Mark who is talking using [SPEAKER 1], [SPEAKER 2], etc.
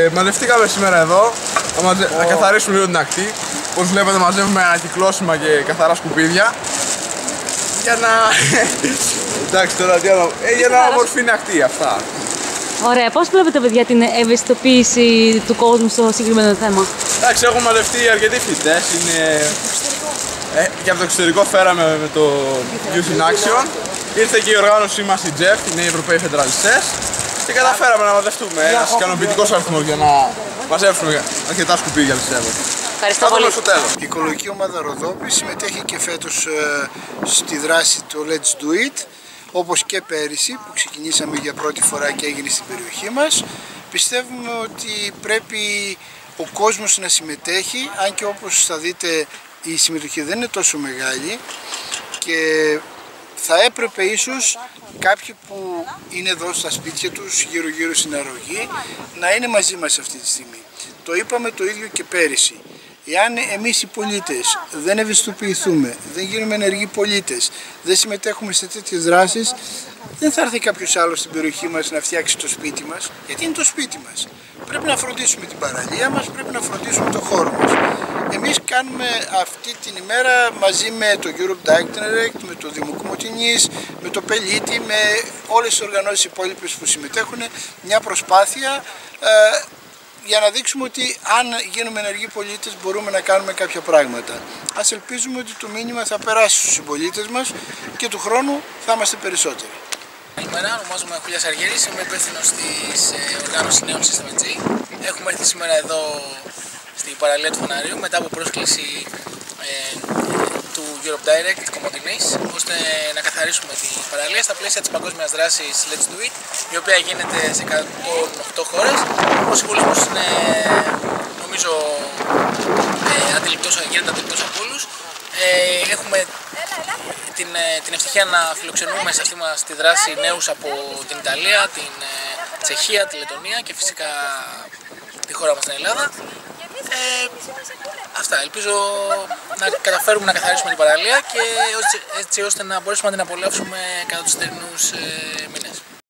[SPEAKER 1] Μαζευτήκαμε σήμερα εδώ να καθαρίσουμε λίγο την ακτή. Όπως βλέπετε, μαζεύουμε ανακυκλώσιμα και καθαρά σκουπίδια για να... εντάξει, τώρα τι άλλο... για να ομορφύνει ακτή, αυτά.
[SPEAKER 2] Ωραία, πώς βλέπετε, παιδιά, την ευαισθητοποίηση του κόσμου στο συγκεκριμένο θέμα?
[SPEAKER 1] Εντάξει, έχουν μαζευτεί αρκετοί φοιτητές. Και από το εξωτερικό φέραμε με το Youth in Action. Ήρθε και η οργάνωσή μας, η JEF, είναι οι Ευρωπαίοι Φεντραλιστές. Και καταφέραμε να μαζευτούμε ένας ικανοποιητικός αριθμός για να μαζεύσουμε αρκετά σκουπίδια, πιστεύω.
[SPEAKER 2] Ευχαριστώ πολύ.
[SPEAKER 3] Η οικολογική ομάδα Ροδόπης συμμετέχει και φέτος στη δράση του Let's Do It, όπως και πέρυσι που ξεκινήσαμε για πρώτη φορά και έγινε στην περιοχή μας. Πιστεύουμε ότι πρέπει ο κόσμος να συμμετέχει, αν και όπως θα δείτε η συμμετοχή δεν είναι τόσο μεγάλη και θα έπρεπε ίσως κάποιοι που είναι εδώ στα σπίτια τους, γύρω στην αρρωγή, να είναι μαζί μας αυτή τη στιγμή. Το είπαμε το ίδιο και πέρυσι. Εάν εμείς οι πολίτες δεν ευαισθητοποιηθούμε, δεν γίνουμε ενεργοί πολίτες, δεν συμμετέχουμε σε τέτοιες δράσεις, δεν θα έρθει κάποιος άλλος στην περιοχή μας να φτιάξει το σπίτι μας, γιατί είναι το σπίτι μας. Πρέπει να φροντίσουμε την παραλία μας, πρέπει να φροντίσουμε το χώρο μας. Εμείς κάνουμε αυτή την ημέρα μαζί με το Europe Direct, με το Δήμο Κομοτηνής, με το Πελίτη, με όλες τις οργανώσεις υπόλοιπες που συμμετέχουν, μια προσπάθεια για να δείξουμε ότι αν γίνουμε ενεργοί πολίτες μπορούμε να κάνουμε κάποια πράγματα. Ας ελπίζουμε ότι το μήνυμα θα περάσει στους συμπολίτες μας και του χρόνου θα είμαστε περισσότεροι.
[SPEAKER 4] Καλημέρα, ονομάζομαι Χουλιάς Αργέρης, είμαι υπεύθυνος της οργάνωσης Νέων System G. Έχουμε έρθει σήμερα εδώ στην παραλία του Φαναρίου μετά από πρόσκληση του Europe Direct Κομοτηνής, ώστε να καθαρίσουμε την παραλία στα πλαίσια της παγκόσμιας δράσης Let's Do It, η οποία γίνεται σε 108 χώρες. Ο συμβολισμός είναι, νομίζω, γίνεται αντιληπτός από όλους. Έχουμε την ευτυχία να φιλοξενούμε σε αυτή μας τη δράση νέους από την Ιταλία, την Τσεχία, τη Λετωνία και φυσικά τη χώρα μας την Ελλάδα. Αυτά, ελπίζω να καταφέρουμε να καθαρίσουμε την παραλία και έτσι ώστε να μπορέσουμε να την απολαύσουμε κατά τους θερινούς μήνες.